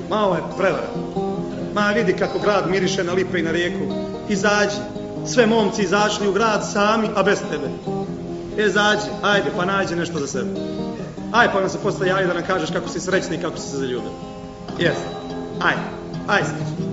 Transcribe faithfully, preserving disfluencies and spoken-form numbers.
Ma ovo je prevara. Ma vidi kako grad miriše na lipe i na rijeku. Izađi. Sve momci izašli u grad sami, a bez tebe. E, zađi, ajde, pa nađi nešto za sebe. Ajde, pa nam se posle javi da nam kažeš kako si srećni i kako si se zaljubio. Jes, ajde, ajde srećni.